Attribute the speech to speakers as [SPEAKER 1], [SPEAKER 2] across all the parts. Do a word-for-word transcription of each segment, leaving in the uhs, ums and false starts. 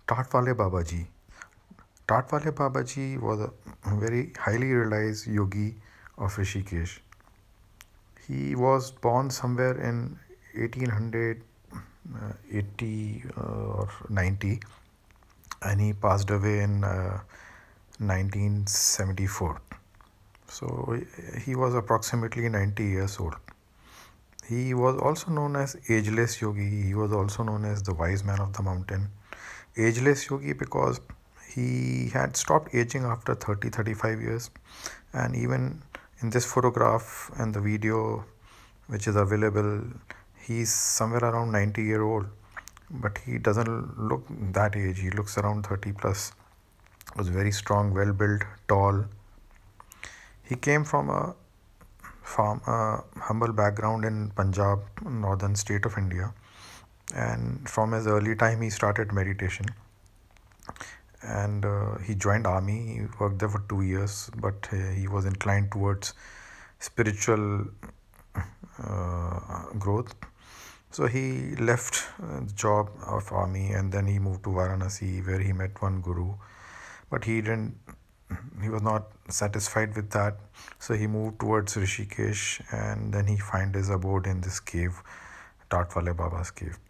[SPEAKER 1] Tatwale Babaji. Tatwale Babaji was a very highly realized yogi of Rishikesh. He was born somewhere in eighteen eighty uh, or ninety, and he passed away in uh, nineteen seventy-four. So he was approximately ninety years old. He was also known as Ageless Yogi. He was also known as the Wise Man of the Mountain. Ageless Yogi because he had stopped aging after thirty thirty-five years, and even in this photograph and the video which is available, he's somewhere around ninety year old, but he doesn't look that age. He looks around thirty plus. Was very strong, well built, tall. He came from a farm, a humble background in Punjab, northern state of India, and from his early time he started meditation. And uh, he joined army. He worked there for two years, but uh, he was inclined towards spiritual uh, growth. So he left uh, the job of army, and then he moved to Varanasi, where he met one guru. But he didn't. He was not satisfied with that, so he moved towards Rishikesh, and then he find his abode in this cave, Tatwale Baba's cave.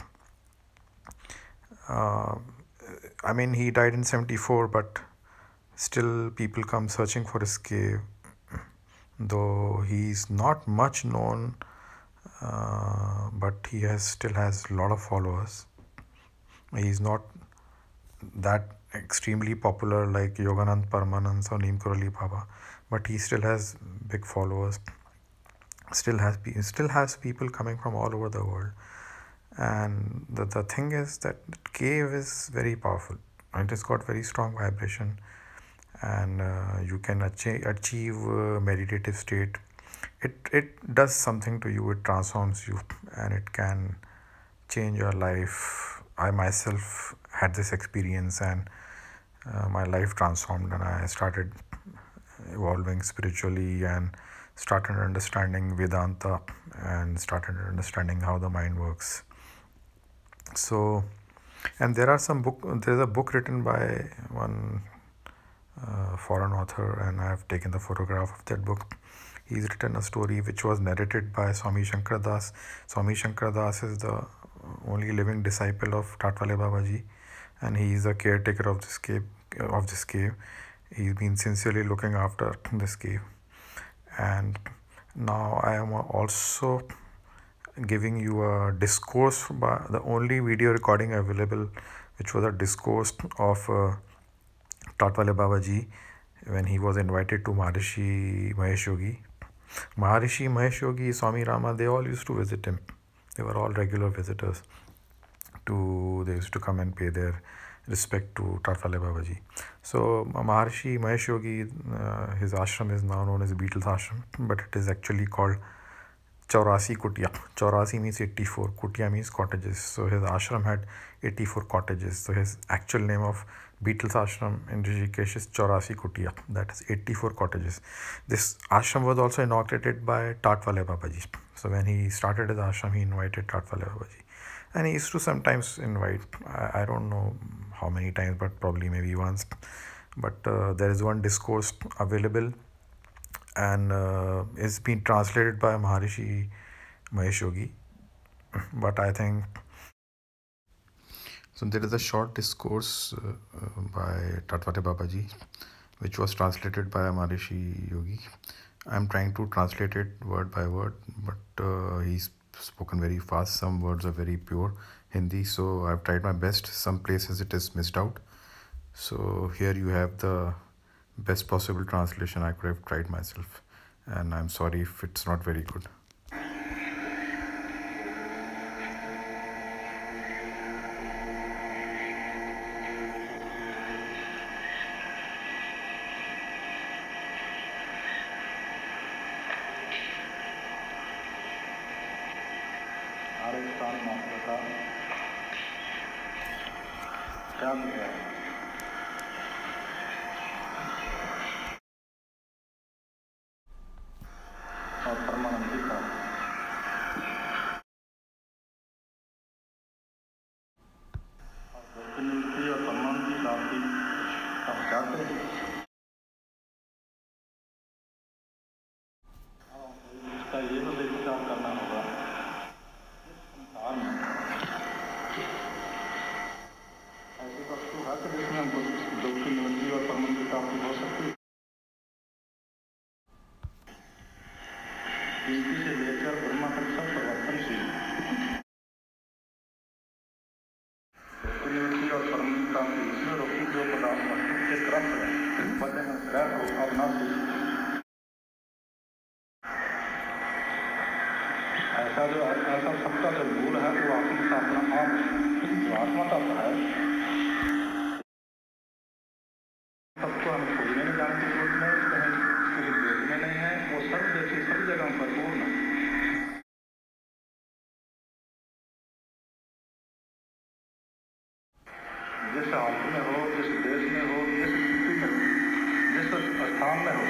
[SPEAKER 1] Uh, I mean, he died in seventy-four, but still people come searching for his cave, though he's not much known, uh, but he has still has a lot of followers. He's not that extremely popular like Yoganand Paramanand or Neem Karoli Baba, but he still has big followers. Still has still has people coming from all over the world. And the, the thing is that the cave is very powerful. It has got very strong vibration, and uh, you can achieve, achieve uh, meditative state. It, it does something to you. It transforms you, and it can change your life. I myself had this experience, and uh, my life transformed, and I started evolving spiritually and started understanding Vedanta and started understanding how the mind works. So, and there are some book. There's a book written by one uh, foreign author, and I have taken the photograph of that book. He's written a story which was narrated by Swami Shankar Das. Swami Shankar Das is the only living disciple of Tatwale Babaji, and he is the caretaker of this cave. Of this cave, he's been sincerely looking after this cave, and now I am also giving you a discourse by the only video recording available, which was a discourse of uh, Tatwale Babaji when he was invited to Maharishi Mahesh Yogi. Maharishi Mahesh Yogi, Swami Rama, they all used to visit him. They were all regular visitors. To they used to come and pay their respect to Tatwale Babaji. So Maharishi Mahesh Yogi, uh, his ashram is now known as Beatles Ashram, but it is actually called Chaurasi Kutia. Chaurasi means eighty-four. Kutia means cottages. So his ashram had eighty-four cottages. So his actual name of Beatles Ashram in Rishikesh is Chaurasi Kutia. That is eighty-four cottages. This ashram was also inaugurated by Tatwale Babaji. So when he started his ashram, he invited Tatwale Babaji. And he used to sometimes invite, I, I don't know how many times, but probably maybe once. But uh, there is one discourse available, and uh, it's been translated by Maharishi Mahesh Yogi. But I think so. There is a short discourse uh, uh, by Tatwale Babaji, which was translated by Maharishi Yogi. I'm trying to translate it word by word, but uh, he's spoken very fast. Some words are very pure Hindi, so I've tried my best. Some places it is missed out. So here you have the best possible translation I could have tried myself, and I'm sorry if it's not very good.
[SPEAKER 2] Definitely a Parmanand अच्छा ये तो विचार करना होगा संसार में ऐसी वस्तु है कि जिसमें हमको दुख की निवृत्ति और परम की प्राप्ति हो सकती है। गिनती से लेकर ब्रह्मा तक सब परिवर्तनशील दुख की निवृत्ति और परम की प्राप्ति इसमें रोकी जो पदार्थ वस्तु के क्रम है वचन ग्रह हो अविनाशी ऐसा जो ऐसा सबका जो मूल है वो आत्मा का अपना आप जो आत्मा का है सबको हम खोजने में जाने की जरूरत नहीं कहीं किसी देखने नहीं है वो सब देखिए सभी जगह पर पूर्ण है। जिस हालत में हो जिस देश में हो जिस स्थिति में जिस स्थान में हो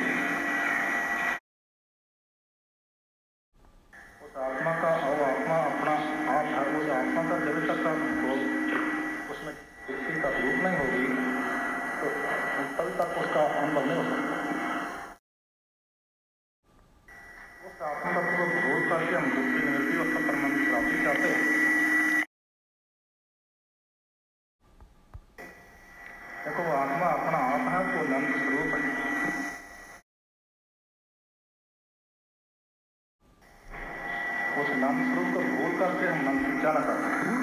[SPEAKER 2] उस आत्मा का और आत्मा अपना आप है उस आत्मा का जब तक हमको उसमें किसी का रूप नहीं होगी तो तब तक उसका अनुभव नहीं हो सकता। उस आत्मा तत्व को भोग करके हम दुख की निवृत्ति और परम की प्राप्ति चाहते हैं। देखो वो आत्मा अपना आप है वो नंद स्वरूप है। उस नंद स्वरूप को भोग करके हम नंद की जाना करते हैं।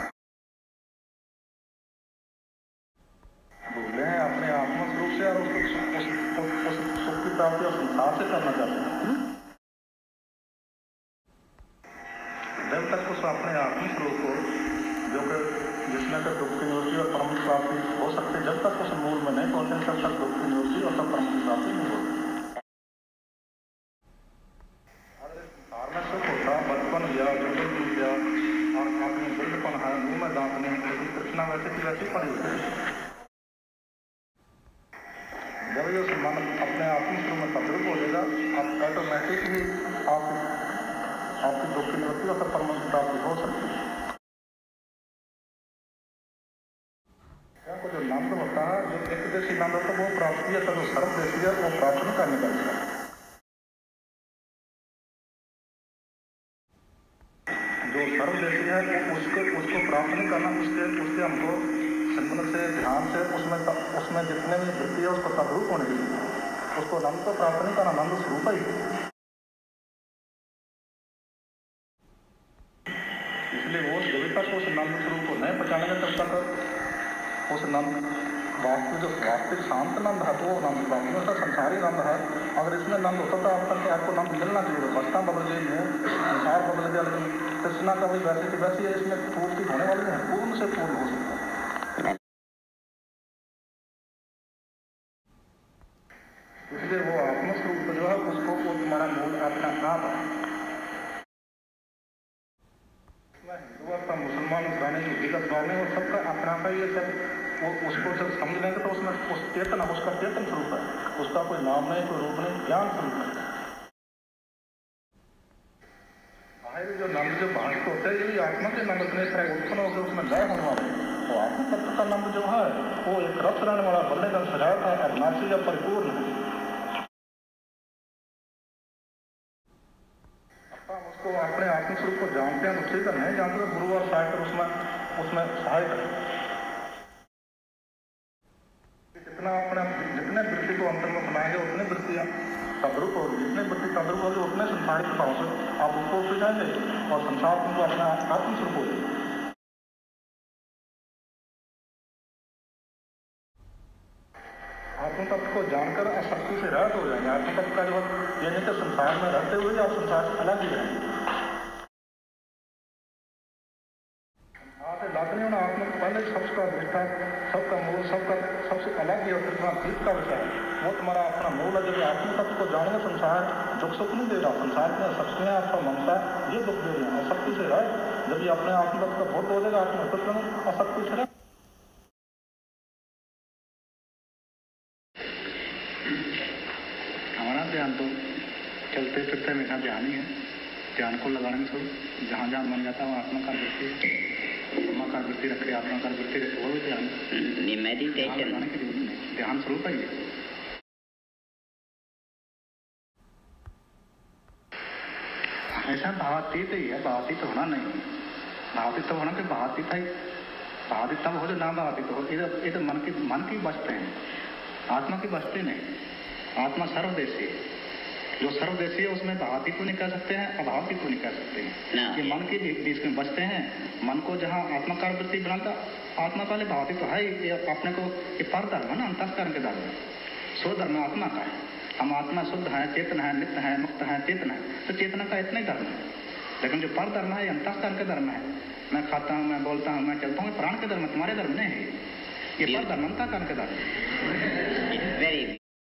[SPEAKER 2] भूले हैं अपने आत्मा स्वरूप से और उसको उस सुख की प्राप्ति और संसार से करना चाहते हैं। जब तक उस अपने आत्मा स्वरूप को जो कि जिसमें का दुख की निवृत्ति और परम की प्राप्ति हो सकती जब तक उस मूल में नहीं पहुंचे तब तक दुख की निवृत्ति और परम की प्राप्ति नहीं होती। संसार में सुख होता बचपन या जुगल विद्या और अपनी वृद्धपन है मुंह में दांतने लेकिन कृष्णा वैसे की वैसी पड़ी होती है। जब ये मन अपने आत्म स्वरूप में तद्रुप हो जाएगा आप ऑटोमेटिक ही आप आपकी दुख की निवृत्ति और परम की प्राप्ति हो सकती है। जो नंद होता है जो एक देशी नंद होता है वो प्राप्ति है तो जो सर्वदेशी है वो प्राप्त नहीं करने का है। जो सर्वदेशी है वो उसको उसको प्राप्त नहीं करना उसके उसके हमको संबंध से ध्यान से उसमें उसमें जितने भी वृत्ति है उसको तद्रूप होने के लिए उसको नंद को प्राप्त नहीं करना नंद स्वरूप ही। इसलिए वो जब तक उस नंद स्वरूप को नहीं पहचानेंगे तब तक उस नंद वास्तविक जो वास्तविक शांत नंद है तो वो नंद प्राप्ति में संसारी नंद है। अगर इसमें नंद होता तो अब तक आपको नंद मिलना चाहिए बस्ता बदल गई संसार बदल गया लेकिन कृष्णा का भी वैसे की वैसी है इसमें पूर्ति होने वाली है पूर्ण से पूर्ण हो सकता है। इसलिए वो आत्मस्वरूप जो है उसको वो तुम्हारा मूल अपना आप है। हिंदू का मुसलमान गाने की विगत गाने और सबका अपना का ये सब वो उसको जब समझ लेंगे तो उसमें उस चेतन उसका चेतन स्वरूप है उसका कोई नाम नहीं कोई रूप नहीं ज्ञान स्वरूप है। बाहर जो नंद जो भाषित होते हैं ये भी आत्मा के नंद इतने सारे उत्पन्न होकर उसमें लय होने वाले तो आत्मा तत्व का नंद जो है वो एक रस रहने वाला बल्ले का सजाया था अविनाशी या परिपूर्ण है। उसको अपने आत्म स्वरूप को जानते हैं तो ठीक है नहीं जानते तो गुरु और सहायक उसमें उसमें सहायक है। जितना अपने जितने वृत्ति को अंतर में बनाएंगे उतने वृत्तियाँ तद्रुप होगी जितने वृत्ति तद्रुप होगी उतने संसारिक भाव से आप उसको उठ जाएंगे और संसार तुमको अपना आत्म स्वरूप हो जाएगा। आत्म तत्व को जानकर आसक्ति से रहित हो जाएंगे। आत्म तत्व का जो ये नहीं कि संसार में रहते हुए आप संसार से अलग ही रहेंगे। लादनी होना आत्मा को पहले सबका दृष्टा सबका मूल सबका सबसे अलग ही और कितना जीत का विषय है वो तुम्हारा अपना मूल है। जब आत्म तत्व को जानेंगे संसार दुख सुख नहीं दे रहा संसार में शक्तियाँ आपका ममता ये दुख दे रही है आसक्ति से रहे जब ये अपने आत्म तत्व का बोध हो जाएगा आत्म तत्व में आसक्ति से रहे। हमारा ध्यान तो चलते फिरते मेरा ध्यान ही है ध्यान को लगाने से जहाँ जहाँ मन जाता है वो आत्मा का वृत्ति आत्मा का वृत्ति रखे आत्मा का वृत्ति रखे वो भी ध्यान मेडिटेशन ध्यान स्वरूप है। ऐसा भावातीत ही है, भावातीत होना नहीं। भावातीत तब होना कि भावातीत है, भावातीत तब हो जो ना भावातीत हो। ये तो मन की मन की बचते हैं, आत्मा की बचते नहीं। आत्मा सर्वदेशी है, जो सर्वदेशी है उसमें भावातीत को नहीं कह सकते हैं, अभावातीत को नहीं कह सकते हैं। ये मन की बीच में बचते हैं। मन को जहाँ आत्माकार वृत्ति बनाता, आत्मा वाले भावातीत तो है ही अपने को। ये पर धर्म है ना, अंतःकरण के धर्म है। सो धर्म आत्मा का है। हम आत्मा शुद्ध है, चेतन है, नित्य है, मुक्त है, चेतन है, तो चेतना का इतना ही धर्म है। लेकिन जो पर धर्म है ये अंतःकरण के धर्म है। मैं खाता हूँ, मैं बोलता हूँ, मैं चलता हूँ, प्राण के धर्म, तुम्हारे धर्म नहीं है। ये पर धर्म अंतःकरण के धर्म है।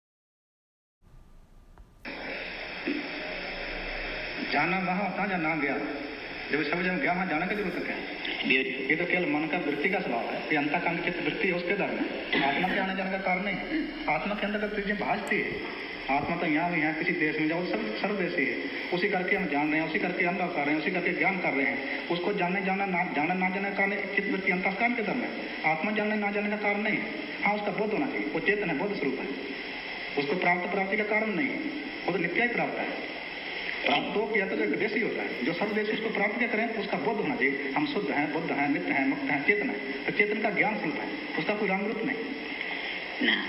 [SPEAKER 2] जाना वहाँ होता जहाँ ना गया। जब सब जब गया वहाँ जाने की जरूरत क्या है? ये तो केवल मन का वृत्ति का स्वभाव है। ये अंतःकरण की वृत्ति है, उसके धर्म है। आत्मा के आने जाने का कारण नहीं। आत्मा के अंदर चीजें भाजती है। आत्मा तो यहाँ भी यहाँ किसी देश में जाओ, सब सर्वदेशी है। उसी करके हम जान रहे हैं, उसी करके अनुभव कर रहे हैं, उसी करके ज्ञान कर रहे हैं। उसको जानने जाना ना जाना ना जाने का कारण चित्त वृत्ति अंतःकरण के धर्म है। आत्मा जानने ना जाने का कारण नहीं। हाँ, उसका बोध होना चाहिए। वो चेतन है, बोध स्वरूप है। उसको प्राप्त प्राप्ति का कारण नहीं, वो तो नित्य ही प्राप्त है। प्राप्त हो किया तो एक देशी होता है। जो सर्वदेशी उसको प्राप्त क्या करें, उसका बोध होना चाहिए। हम शुद्ध हैं, बुद्ध हैं, नित्य हैं, मुक्त हैं, चेतन है। तो चेतन का ज्ञान स्वरूप है, उसका कोई रंग रूप नहीं ना।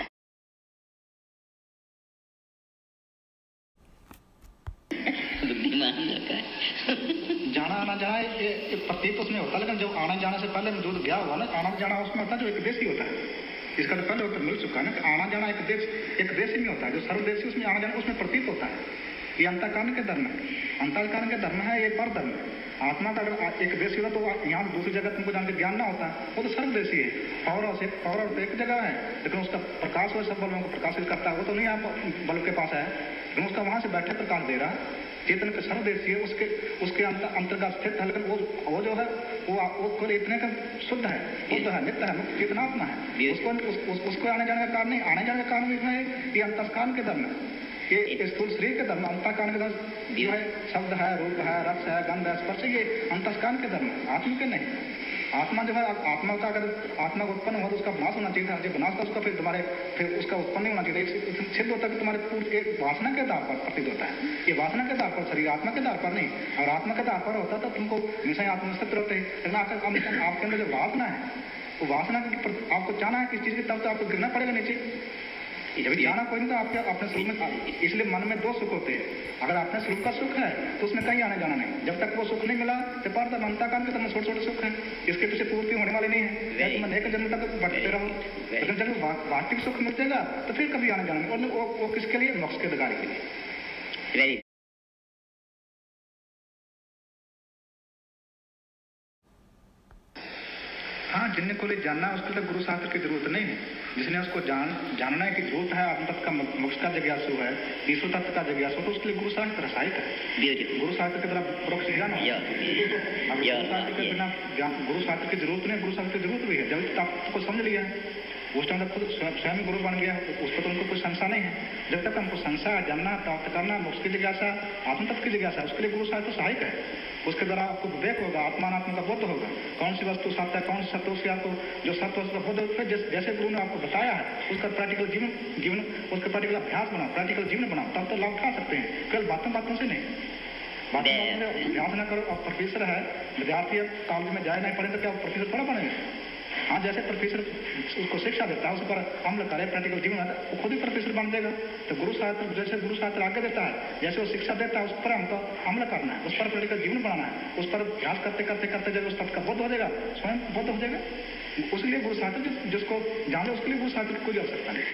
[SPEAKER 2] जाना आना जाना ये प्रतीत उसमें होता है, लेकिन जो आना जाने से पहले जो गया हुआ ना, आना जाना उसमें होता है जो एक देशी होता है। इसका तो पहले उत्तर मिल चुका है ना कि आना जाना एक देश एक देशी में होता है। जो सर्वदेशी उसमें आना जाना उसमें प्रतीत होता है। ये अंतःकरण के धर्म है। अंतःकरण के धर्म है, ये पर धर्म है। आत्मा का अगर एक देशी होता तो यहाँ दूसरी जगह तुमको जान के ज्ञान ना होता, वो तो सर्वदेशी है। पौरव से पौरव तो एक जगह है, लेकिन उसका प्रकाश वो सब बलों को प्रकाशित करता है। वो तो नहीं आप बल के पास है, लेकिन उसका वहां से बैठे प्रकाश दे रहा है। चेतन के सर्वदेशी है, उसके उसके अंतर्गत स्थित है। लेकिन वो वो जो है वो वो इतने का शुद्ध है, शुद्ध है, नित्य है, मुक्त चेतनात्मा है। उसको उस, उस, उसको आने जाने का कारण नहीं। आने जाने का कारण इतना है, ये अंतःकरण के धर्म है। ये स्थूल शरीर के धर्म, अंतःकरण के धर्म जो है शब्द है, रूप है, रस है, गंध है, स्पर्श, ये अंतःकरण के धर्म है, आत्मा के नहीं। आत्मा जो है, आत्मा का अगर आत्मा का उत्पन्न हुआ तो उसका विनाश होना चाहिए था। जब विनाश था उसका फिर तुम्हारे फिर उसका उत्पन्न नहीं होना चाहिए। सिद्ध होता है कि तुम्हारे पूर्ण एक वासना के आधार पर प्रतीत होता है। ये वासना के आधार पर शरीर, आत्मा के आधार पर नहीं। अगर आत्मा के आधार पर होता तो तुमको हमेशा आत्मा में सत्य रहते। लेकिन आपके अंदर जो वासना है, वो वासना आपको चाहना है किस चीज की, तब तो आपको गिरना पड़ेगा नीचे। जब जाना कोई नहीं तो आपके अपने स्वरूप में। इसलिए मन में दो सुख होते हैं। अगर अपने स्वरूप का सुख है तो उसमें कहीं आने जाना नहीं। जब तक वो सुख नहीं मिला तो पर अंतःकरण के तरह छोटे छोटे सुख है, इसके पीछे पूर्ति होने वाली नहीं है। तुम अनेक जन्म तक बढ़ते रहो, लेकिन जब वास्तविक सुख मिल जाएगा तो फिर कभी आने जाना नहीं। और वो, वो किसके लिए? मोक्ष के अधिकारी के लिए। हाँ, जिनने को लिए जानना है उसके लिए गुरु शास्त्र की जरूरत नहीं है। जिसने उसको जान जानना की जरूरत है, आत्म तत्व का मोक्ष का जिज्ञासु है, ईश्वर तत्व का जिज्ञासु, तो उसके लिए गुरु शास्त्र सहायक है। गुरु शास्त्र के द्वारा परोक्ष ज्ञान होता है। अब गुरु शास्त्र के बिना गुरु शास्त्र की जरूरत नहीं, गुरु शास्त्र की जरूरत भी है। जब आपको समझ लिया है उस टाइम तक खुद स्वयं गुरु बन गया, उस पर तो उनको कोई संशय नहीं है। जब तक हमको संशय, जानना, प्राप्त करना, मोक्ष की जिज्ञासा, आत्म तत्व की जिज्ञासा, उसके लिए गुरु शास्त्र सहायक है। उसके द्वारा आपको विवेक होगा, आत्मात्म का बोध होगा, कौन सी वस्तु सत्य है, कौन सी सत्य, उसके आपको जो सत्य वस्तु का बोध होगा। जैसे गुरु ने आपको बताया है उसका प्रैक्टिकल जीवन जीवन उसका प्रैक्टिकल अभ्यास बनाओ, प्रैक्टिकल जीवन बनाओ, तब तो लाभ उठा सकते हैं। केवल बातों बातों से नहीं, बातों बातों से अभ्यास न करो। अब प्रोफेसर है, विद्यार्थी कॉलेज में जाए नहीं पड़े तो क्या प्रोफेसर थोड़ा बनेगा? हाँ, जैसे प्रोफेसर उसको शिक्षा देता है, उस पर अमल करे, प्रैक्टिकल जीवन आता है, वो खुद ही प्रोफेसर बन जाएगा। तो गुरु शास्त्र जैसे गुरु शास्त्र आगे देता है, जैसे वो शिक्षा देता है, उस पर हमको अमल करना है, उस पर प्रैक्टिकल जीवन बनाना है, उस पर अभ्यास करते करते करते जब उस तत्व का बोध हो जाएगा, स्वयं बोध हो जाएगा। उसके लिए गुरु शास्त्र जिसको जाने उसके लिए गुरु शास्त्र की कोई आवश्यकता नहीं।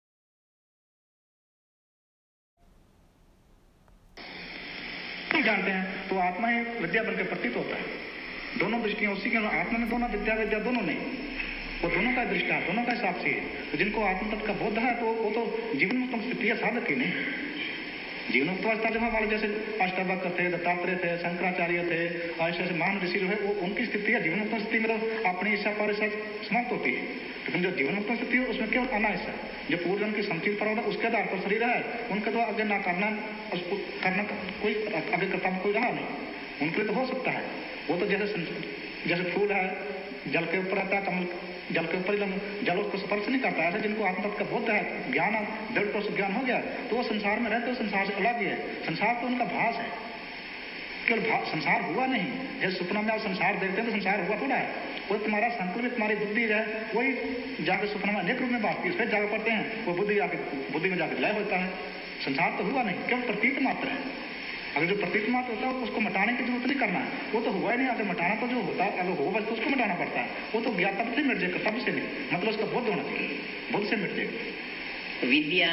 [SPEAKER 2] जानते हैं तो आत्मा ही विद्या बनकर प्रतीत होता है। दोनों दृष्टियां उसी के, आत्मा में दोनों विद्या विद्या दोनों नहीं, वो दोनों का दृष्टा है, दोनों का साक्षी है। तो जिनको आत्म तत्व का बोध है तो वो तो जीवन में तुम स्थिति साधक ही नहीं। जीवन मुक्त अवस्था जहाँ वाले जैसे अष्टावक्र थे, दत्तात्रेय थे, शंकराचार्य थे, और ऐसे ऐसे महान ऋषि जो है वो उनकी स्थिति है जीवन मुक्त स्थिति में तो अपनी इच्छा पर इच्छा समाप्त होती है। लेकिन जो जीवन मुक्त स्थिति है उसमें केवल अनाइच्छा, जो पूर्वजन्म की संचित पर उसके आधार पर शरीर है, उनके द्वारा आगे ना करना उसको करना कोई आगे कर्तव्य कोई रहा नहीं, उनके लिए तो हो सकता है। वो तो जैसे जैसे फूल है जल के ऊपर रहता है, कमल जल के ऊपर जल उसको स्पर्श नहीं करता। ऐसे जिनको आत्म का बोध है, ज्ञान दृढ़ ज्ञान हो गया तो वो संसार में रहते हो, संसार से अलग ही है। संसार तो उनका भास है, केवल संसार हुआ नहीं, जैसे सुपना में आप संसार देखते हैं तो संसार हुआ थोड़ा है, वो तुम्हारा संकल्प तुम्हारी बुद्धि है, वही जाके सुपना में अनेक रूप में बात की, फिर जाकर पढ़ते हैं वो बुद्धि आके बुद्धि में जाकर लय होता है। संसार तो हुआ नहीं, केवल प्रतीत मात्र है। अगर जो प्रतीत मात्र होता है उसको मिटाने की जरूरत नहीं करना है, वो तो हुआ ही नहीं। अगर मिटाना तो जो होता है अगर होगा तो उसको मिटाना पड़ता है, वो तो ज्ञात तब से मिट जाएगा, तब से नहीं, मतलब उसका बुद्ध होना चाहिए, बुद्ध से मिट जाएगा।
[SPEAKER 3] विद्या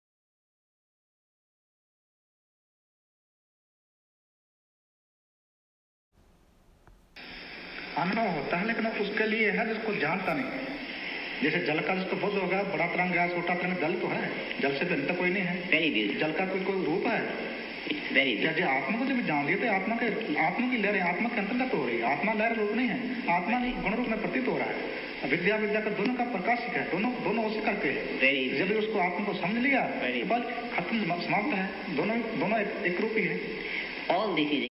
[SPEAKER 2] अनुभव होता है, लेकिन उसके लिए है जिसको जानता नहीं। जैसे जल का जिसको बुद्ध होगा, बड़ा तरंग है, छोटा तरंग, जल तो है, जल से भिन्न तो कोई नहीं है।
[SPEAKER 3] Very beautiful.
[SPEAKER 2] जल का कोई कोई रूप है,
[SPEAKER 3] वेरी
[SPEAKER 2] जैसे आत्मा को जब जान लिया तो आत्मा के आत्मा की लहर आत्मा के अंतर्गत हो रही है। आत्मा लहर रूप नहीं है, आत्मा ही गुण रूप में प्रतीत हो रहा है। विद्या विद्या का दोनों का प्रकाशिक है, दोनों दोनों उसी करके है।
[SPEAKER 3] वेरी
[SPEAKER 2] जब उसको आत्मा को समझ लिया
[SPEAKER 3] Very
[SPEAKER 2] तो बस खत्म, समाप्त है, दोनों दोनों एक, एक रूप ही है।
[SPEAKER 3] ऑल दिस इज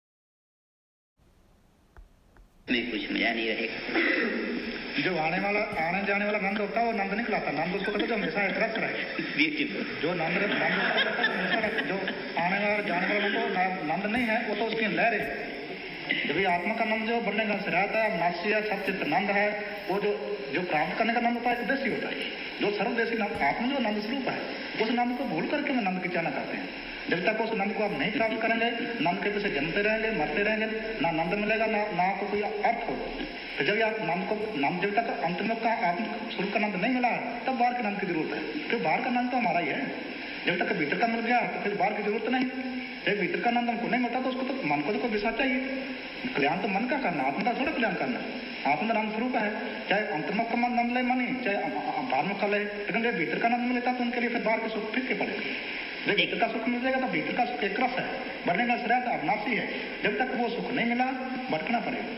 [SPEAKER 3] में कुछ मजा नहीं रहेगा।
[SPEAKER 2] जो आने वाला आने जाने वाला नंद होता है वो नंद नहीं खिलाता, नंद उसको कहते जो हमेशा एक रस रहे।
[SPEAKER 3] ब्यूटीफुल।
[SPEAKER 2] जो नंद नंद जो आने वाला जाने वाला नंद वो नंद नहीं है, वो तो उसकी लहर है। जब ये आत्मा का नंद जो बढ़ने का रहता है, नासी है, सचित नंद है, वो जो जो प्राप्त करने का नंद होता है एक देशी होता है, जो सर्वदेशी नंद आत्मा जो नंद स्वरूप है, उस नंद को भूल करके मैं नंद की चाहना करते हैं। जब तक उस नंद को आप नहीं प्राप्त करेंगे, नंद के पीछे जमते रहेंगे, मरते रहेंगे, ना नंद मिलेगा, ना ना आपको कोई अर्थ होगा। तो जब आप नंद को नंद जब तक अंतर्मुख का आत्म स्वरूप का नंद नहीं मिला तब बाहर के नंद की जरूरत है। फिर बाहर का नंद तो हमारा ही है। जब तक भीतर का मिल गया तो फिर बाहर की जरूरत नहीं। जब भीतर का नंद हमको नहीं मिलता तो उसको तो मन को तो कोई विषय चाहिए। कल्याण तो मन का करना, आत्मा का थोड़ा कल्याण करना। आत्मा का नंद स्वरूप है, चाहे अंतर्मुख का नंद ले मनी, चाहे बाहर का ले, लेकिन जब भीतर का नंद मिलेगा तो उनके लिए फिर बाहर के सुख फिर के पड़ेगा। जब भीतर का सुख मिल जाएगा तो भीतर का सुख एक रस है, बढ़ने का श्रेय अविनाशी है। जब तक वो सुख नहीं मिला भटकना पड़ेगा।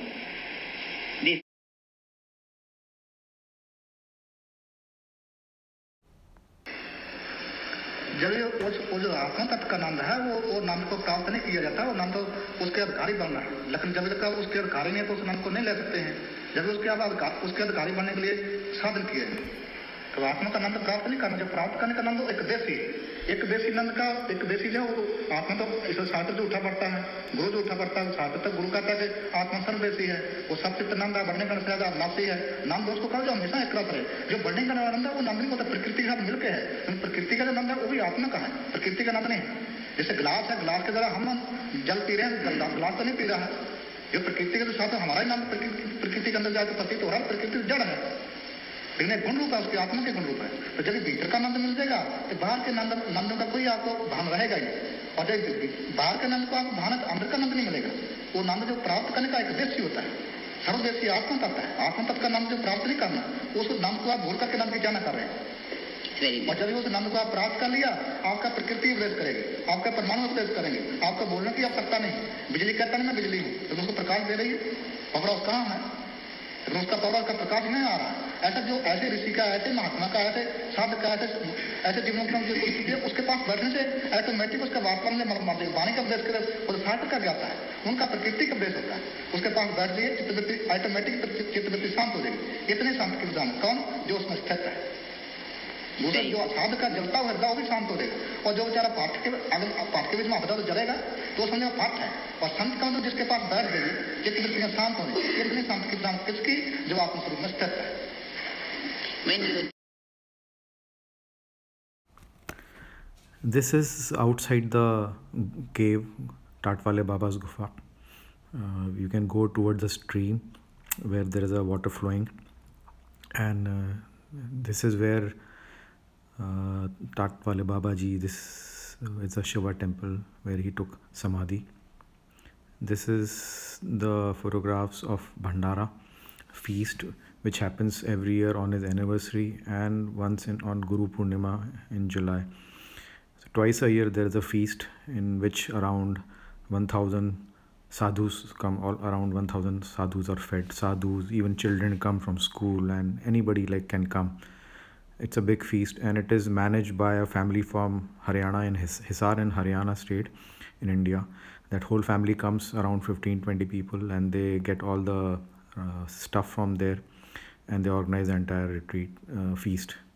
[SPEAKER 2] जब ये वो जो आत्मा तत्व का नंद है वो वो नंद को प्राप्त नहीं किया जाता, वो नंद तो उसके अधिकारी बनना है। लेकिन जब तक उसके अधिकारी नहीं है तो उस नंद को नहीं ले सकते हैं। जब उसके बाद उसके अधिकारी बनने के लिए साधन किए हैं तो आत्मा का नंद प्राप्त नहीं करना। जो प्राप्त करने का नंद एक देशी एक देशी नंद का एक देशी जो आत्मा तो इस शास्त्र जो उठा पड़ता है, गुरु जो उठा पड़ता है, शास्त्र तक गुरु कहता है कि आत्मा सर्वदेशी है, वो सब चित्त नंद है, बढ़ने का अविनाशी है। नंद उसको कहा जो हमेशा एक रस है। जो बढ़ने का नंद है वो नंद नहीं होता, प्रकृति के साथ मिलकर है। लेकिन प्रकृति का जो नंद है वो भी आत्मा का है, प्रकृति का नंद नहीं। जैसे गिलास है, गिलास के द्वारा हम जल पी रहे हैं, गिलास तो नहीं पी रहा है। जो प्रकृति के जो साथ हमारा ही नंद प्रकृति के अंदर जाकर प्रतीत हो रहा है, प्रकृति जड़ है, लेकिन एक गुण रूप है, उसके आत्मा के गुण रूप है। तो जब भीतर का नंद मिल जाएगा तो बाहर के नंद नंदों का कोई आपको भान रहेगा ही। और जब बाहर के नंद को आपको भान अंदर का नंद नहीं मिलेगा। वो नंद जो प्राप्त करने का एक देशी होता है, सर्वदेशी आत्मा तत्व है। आत्मा तत्व का नंद जो प्राप्त नहीं करना, उस नंद को आप भूल करके नंद की जाना कर रहे हैं। और जब उस नंद को आप प्राप्त कर लिया, आपका प्रकृति उपदेश करेगी, आपका परमाणु उपदेश करेंगे, आपका बोलने की आवश्यकता नहीं। बिजली कहता नहीं मैं बिजली हूँ, तो उसको प्रकाश दे रही है, पावर कहाँ है, लेकिन उसका पावर का प्रकाश नहीं आ रहा है। ऐसा जो ऐसे ऋषि का, ऐसे महात्मा का, ऐसे साध का, ऐसे ऐसे जीवन जो स्थिति है उसके पास बैठने से ऑटोमेटिक उसका वातावरण में वाणी का उपदेश करे, वो शास्त्र का ज्ञाता है, उनका प्रकृति का उपदेश होता है। उसके पास बैठ जाइए, चित्तवृत्ति ऑटोमेटिक चित्तवृत्ति शांत हो जाएगी। इतने शांत की विधान कौन जो उसमें स्थित है। दूसरा जो साध का जलता हुआ हृदय वो भी शांत हो जाएगा। और जो बेचारा पाठ के अगर पाठ के बीच में हृदय तो जलेगा तो समझो पाठ है। और संत का जो जिसके पास बैठ गई चित्तवृत्तियां शांत होने, इतनी शांत की विधान किसकी जो आत्मस्वरूप में स्थित है।
[SPEAKER 1] This is outside the cave, Tatwale Baba's Gufa. Uh, you can go towards the stream where there is a water flowing, and uh, this is where uh, Tatwale Baba Ji, this uh, is a Shiva temple where he took Samadhi. This is the photographs of Bhandara feast which happens every year on his anniversary and once in on Guru Purnima in July. So twice a year there is a feast in which around one thousand sadhus come, all around one thousand sadhus are fed. Sadhus, even children come from school, and anybody like can come. It's a big feast and it is managed by a family from Haryana, in His Hisar in Haryana state in India. That whole family comes, around fifteen twenty people, and they get all the uh, stuff from there and they organize the entire retreat uh, feast.